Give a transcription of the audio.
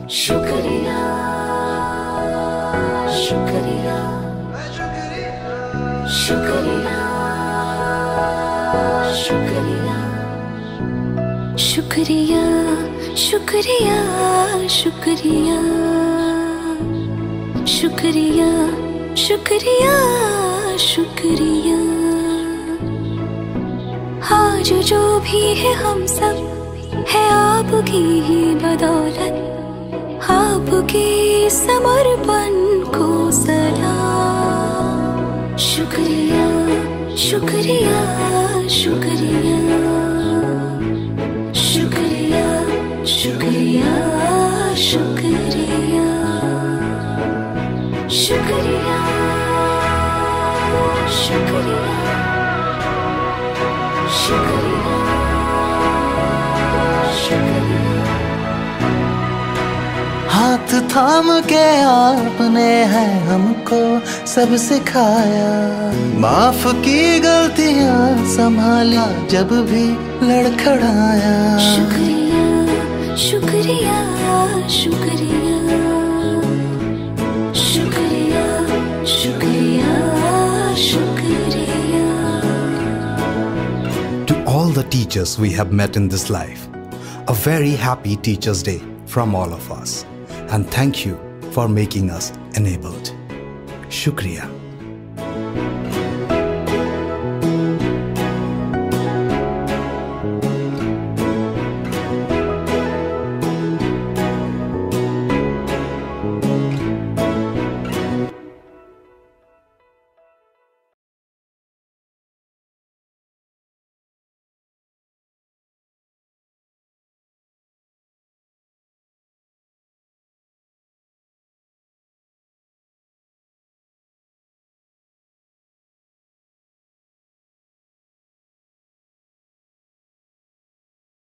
शुक्रिया शुक्रिया शुक्रिया शुक्रिया शुक्रिया शुक्रिया शुक्रिया शुक्रिया शुक्रिया शुक्रिया। आज जो भी है हम सब है आपकी ही बदौलत, आपके समर्पण को सलाम। शुक्रिया शुक्रिया शुक्रिया शुक्रिया शुक्रिया शुक्रिया शुक्रिया शुक्रिया शुक्रिया शुक्रिया। हाथ थाम के आपने है हमको सब सिखाया, माफ की गलतियां संभाला जब भी लड़खड़ाया। शुक्रिया शुक्रिया शुक्रिया शुक्रिया शुक्रिया शुक्रिया। To all the teachers we have met in this life, a very happy Teachers' Day from all of us. And thank you for making us enabled. Shukriya.